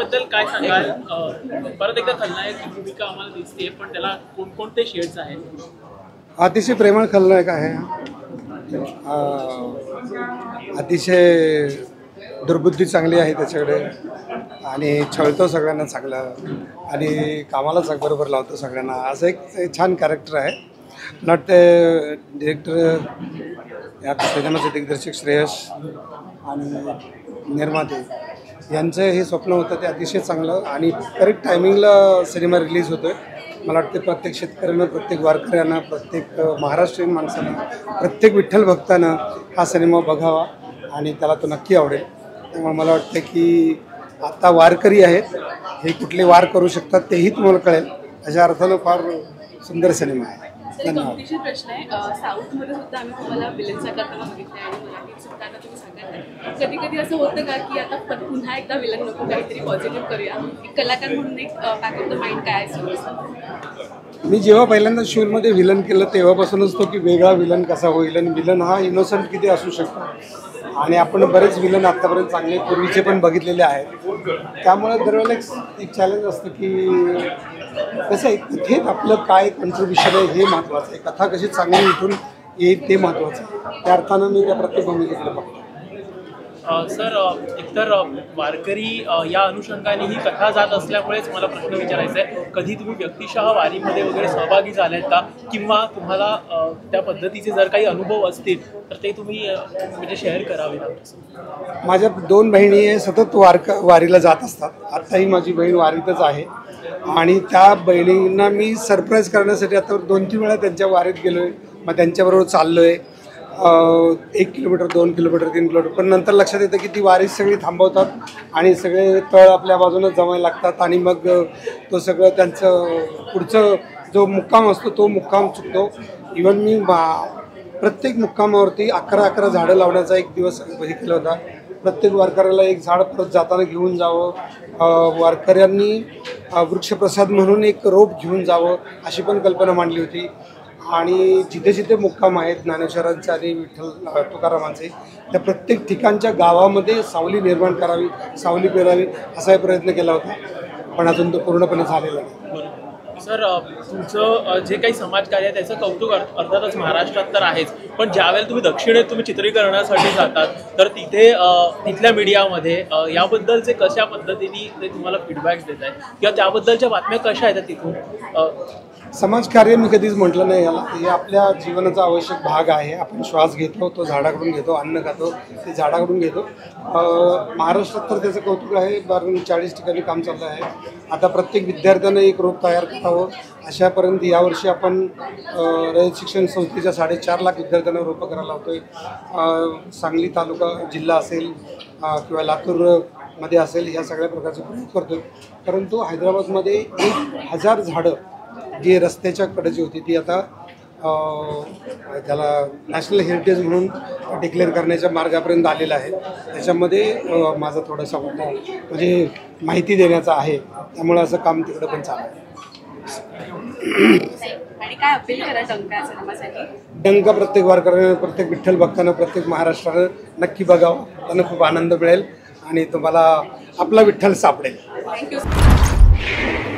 त्याबद्दल काय सांगाल? परत एकदा खलनायक भूमिका आम्हाला दिसते, पण त्याला कोणकोणते शेड्स आहेत? अतिशय प्रेमळ खलनायक आहे. अतिशय दुर्बुद्धी चांगली आहे त्याच्याकडे आणि छळतो सगळ्यांना चांगला आणि कामाला बरोबर लावतो सगळ्यांना. असं एक छान कॅरेक्टर आहे. मला वाटतं डिरेक्टर या सिनेमाचे दिग्दर्शक श्रेयश आणि निर्माते यांचं हे स्वप्न होतं ते अतिशय चांगलं आणि करेक्ट टायमिंगला सिनेमा रिलीज होतो आहे. मला वाटते प्रत्येक शेतकऱ्यांना, प्रत्येक वारकऱ्यांना, प्रत्येक महाराष्ट्रीयन माणसानं, प्रत्येक विठ्ठल भक्तानं हा सिनेमा बघावा आणि त्याला तो नक्की आवडेल. त्यामुळे मला वाटतं की आता वारकरी आहेत, हे कुठले वार करू शकतात तेही तुम्हाला कळेल. अशा अर्थानं फार सुंदर सिनेमा आहे. धन्यवाद. प्रश्न आहे, साऊथमध्ये सुद्धा आम्ही तुम्हाला विलनचा करताना बघितलं आणि मराठीत सुद्धा आता तुम्ही सांगत कधी कधी असं होतं का की आता पुन्हा एकदा विलन नको, काहीतरी पॉझिटिव्ह करूया? एक कलाकार म्हणून एक बॅक ऑफ द माइंड काय आहे? मी जेव्हा पहिल्यांदा शूरमध्ये विलन केलं तेव्हापासूनच तो की वेगळा विलन कसा होईल आणि विलन हा इनोसंट किती असू शकतो आणि आपण बरेच विलन आत्तापर्यंत चांगले पूर्वीचे पण बघितलेले आहेत. त्यामुळे दरवेळेला एक चॅलेंज असतं की कसं आहे, कथेत आपलं काय कॉन्ट्रीब्युशन आहे हे महत्त्वाचं आहे. कथा कशी चांगली उठून येईल ते महत्त्वाचं आहे. त्या अर्थानं मी त्या प्रत्येक भूमिकेकडे बघतो. सर, एकतर वारकरी या अनुषंगाने ही कथा जात असल्यामुळेच मला प्रश्न विचारायचा आहे, कधी तुम्ही व्यक्तिशः वारीमध्ये वगैरे सहभागी झालात का, किंवा तुम्हाला त्या पद्धतीचे जर काही अनुभव असतील तर ते तुम्ही म्हणजे शेअर करावेत? माझ्या 2 बहिणी सतत वारीला जात असतात. आत्ताही माझी बहीण वारीतच आहे आणि त्या बहिणींना मी सरप्राईज करण्यासाठी आता 2-3 वेळा त्यांच्या वारीत गेलो आहे. मग त्यांच्याबरोबर चाललो आहे 1 किलोमीटर, 2 किलोमीटर, 3 किलोमीटर. पण नंतर लक्षात येतं की ती वारी सगळी थांबवतात आणि सगळे तळ आपल्या बाजूनं जमायला लागतात आणि मग तो सगळं त्यांचं पुढचं जो मुक्काम असतो तो मुक्काम चुकतो. इवन मी प्रत्येक मुक्कामावरती 11 झाडं लावण्याचा एक दिवस हे केला होता. प्रत्येक वारकऱ्याला एक झाड परत जाताना घेऊन जावं, वारकऱ्यांनी वृक्षप्रसाद म्हणून एक रोप घेऊन जावं अशी पण कल्पना मांडली होती. आणि जिथे जिथे मुक्काम आहेत ज्ञानेश्वरांचे आणि विठ्ठल तुकारामांचे, त्या प्रत्येक ठिकाणच्या गावामध्ये सावली निर्माण करावी, सावली पेरावी असा प्रयत्न केला होता, पण अजून तो पूर्णपणे झालेला नाही. सर, तुमचं जे काही समाजकार्य आहे त्याचं कौतुक अर्थातच महाराष्ट्रात तर आहेच, पण ज्यावेळेला तुम्ही दक्षिणेत तुम्ही चित्रीकरणासाठी जातात तर तिथे तिथल्या मीडियामध्ये याबद्दलचे कशा पद्धतीने ते तुम्हाला फीडबॅक्स देत आहेत किंवा त्याबद्दलच्या बातम्या कशा येतात तिथून? समाजकार्य मी कधीच म्हटलं नाही याला. हे आपल्या जीवनाचा आवश्यक भाग आहे. आपण श्वास घेतो तो झाडाकडून घेतो, अन्न खातो ते झाडाकडून घेतो. महाराष्ट्रात तर त्याचं कौतुक आहे. 40 ठिकाणी काम चाललं आहे. आता प्रत्येक विद्यार्थ्यानं एक रोप तयार करावं अशापर्यंत यावर्षी आपण रयत शिक्षण संस्थेच्या 4.5 लाख विद्यार्थ्यांना रोपं करायला लावतो आहे. सांगली तालुका जिल्हा असेल किंवा लातूरमध्ये असेल या सगळ्या प्रकारचे प्रयोग करतो आहे. परंतु हैदराबादमध्ये 1000 झाडं जी रस्त्याच्या कडेची होती ती आता त्याला नॅशनल हेरिटेज म्हणून डिक्लेअर करण्याच्या मार्गापर्यंत आलेलं आहे. त्याच्यामध्ये माझा थोडासा म्हणजे माहिती देण्याचा आहे. त्यामुळे असं काम तिकडं पण चालू आहे. डंका प्रत्येक वारकऱ्यानं, प्रत्येक विठ्ठल भक्तानं, प्रत्येक महाराष्ट्रानं नक्की बघावं. त्यांना खूप आनंद मिळेल आणि तुम्हाला आपला विठ्ठल सापडेल.